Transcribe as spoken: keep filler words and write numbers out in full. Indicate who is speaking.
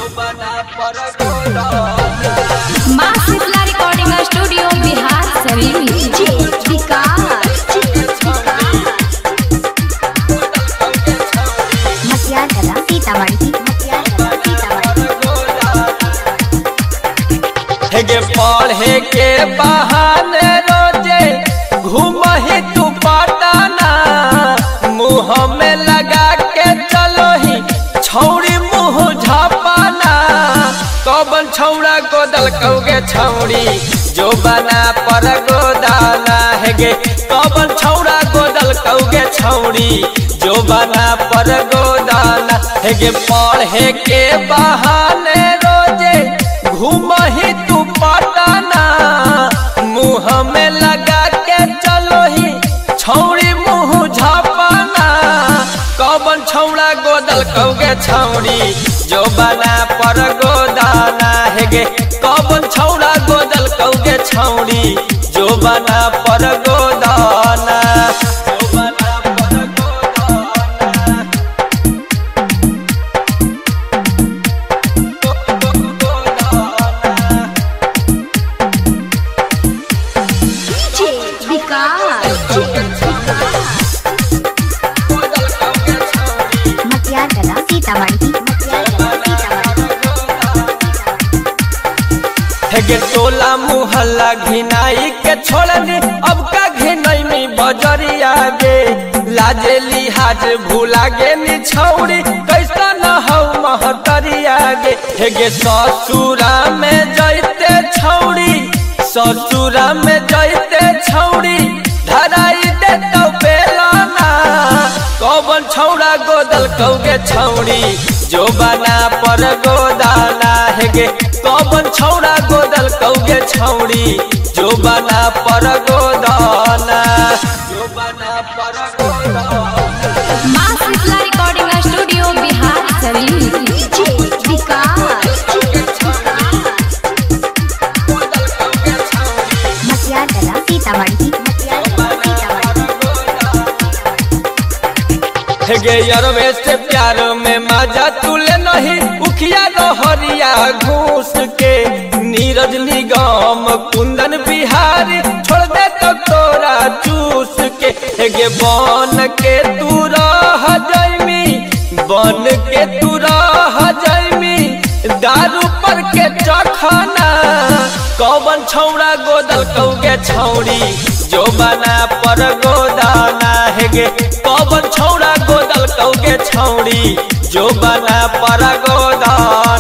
Speaker 1: माँ Shitala recording studio Bihar Sharif विकास मटियार कला सीतामढ़ी
Speaker 2: हेगे पढ़े के बहाने रोजे घूमही तू पटाना मुँह में लगा के चलो ही छौड़ी मुँह झापाना कौन छौड़ा गोदल कौगे छौड़ी जो बना पर गोदाना हेगे कौन छौड़ा गोदल कौगे छौड़ी जो बना पर गोदाना हेगे पढ़े के बहाने रोजे घूमही तू पटाना मुँह में लगा के चलो ही छौड़ी मुँह झापाना कौन छौड़ा गोदल कौगे छौड़ी जो बना पर गोदाना हेगे कौन छौड़ा गोदल कौगे छौड़ी जो बना पर गोदाना हेगे टोला मुहल्ला घिनाई के छोड़नी अब का घिनाई में बजरिया गे लाजे लिहाज भूला गे नी छौड़ी कैसा न हो महतरिया गे हेगे ससुरा में जैते छौड़ी ससुरा में जैते छौड़ी धराई दे तो बेलाना कौन छौड़ा गोदल कौगे छौड़ी जो बना पर गोदाना हेगे कौन छौड़ा गोदल कौगे छौड़ी जो बना पर गोदाना जो बना पर गोदाना
Speaker 1: माँ शीतला रिकॉर्डिंग स्टूडियो बिहार शरीफ मटियार कला सीतामढ़ी
Speaker 2: हेगे यरवे से प्यार में मजा तुले नहीं उखिया रहरिया घूस के नीरज निगम कुंदन बिहारी छोड़ दे तो तोरा चूस के हेगे बन के तू रह जैमी बन के तू रह जैमी दारू पर के चखना कौन छौड़ा गोदल कौगे छौड़ी जो बना पर गोदाना हेगे कौन छौड़ा गोदल कौगे छौड़ी जो बना पर गोदाना।